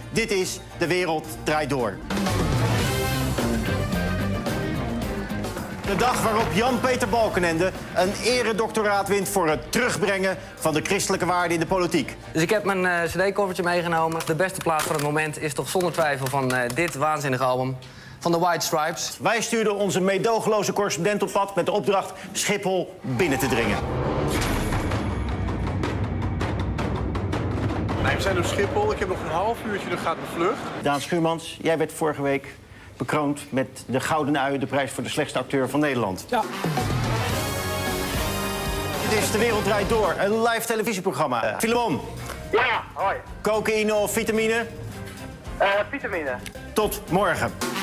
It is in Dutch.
Dit is De Wereld Draait Door. De dag waarop Jan-Peter Balkenende een eredoctoraat wint voor het terugbrengen van de christelijke waarden in de politiek. Dus ik heb mijn cd-koffertje meegenomen. De beste plaat van het moment is toch zonder twijfel van dit waanzinnige album van de White Stripes. Wij stuurden onze meedogenloze correspondent op pad met de opdracht Schiphol binnen te dringen. Nee, we zijn op Schiphol. Ik heb nog een half uurtje, dan gaat de vlucht. Daan Schuurmans, jij werd vorige week bekroond met de Gouden Ui, de prijs voor de slechtste acteur van Nederland. Ja. Dit is De Wereld Draait Door, een live televisieprogramma. Filemon. Ja, hoi. Cocaïne of vitamine? Vitamine. Tot morgen.